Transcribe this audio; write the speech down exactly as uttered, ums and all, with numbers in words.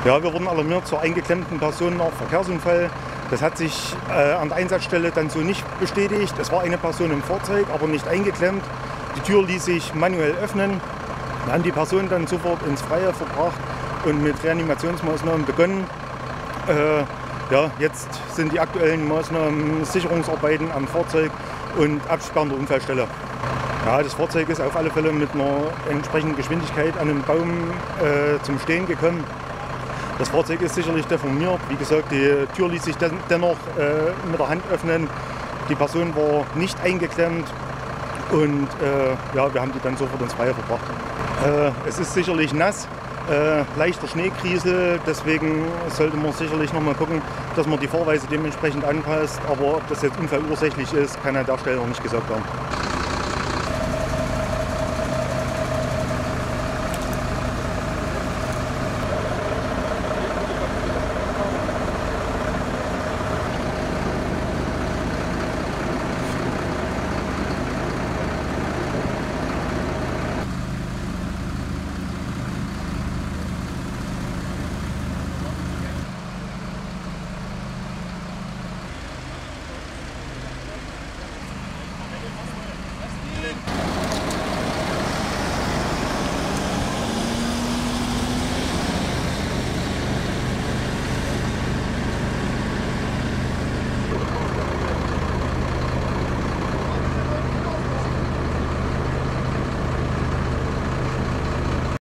Ja, wir wurden alarmiert zur eingeklemmten Person nach Verkehrsunfall. Das hat sich äh, an der Einsatzstelle dann so nicht bestätigt. Es war eine Person im Fahrzeug, aber nicht eingeklemmt. Die Tür ließ sich manuell öffnen. Wir haben die Person dann sofort ins Freie verbracht und mit Reanimationsmaßnahmen begonnen. Äh, ja, jetzt sind die aktuellen Maßnahmen Sicherungsarbeiten am Fahrzeug und Absperren der Unfallstelle. Ja, das Fahrzeug ist auf alle Fälle mit einer entsprechenden Geschwindigkeit an einem Baum äh, zum Stehen gekommen. Das Fahrzeug ist sicherlich deformiert. Wie gesagt, die Tür ließ sich den, dennoch äh, mit der Hand öffnen. Die Person war nicht eingeklemmt und äh, ja, wir haben die dann sofort ins Freie verbracht. Äh, es ist sicherlich nass, äh, leichter Schneekriesel, deswegen sollte man sicherlich noch mal gucken, dass man die Fahrweise dementsprechend anpasst. Aber ob das jetzt unfallursächlich ist, kann an der Stelle noch nicht gesagt werden.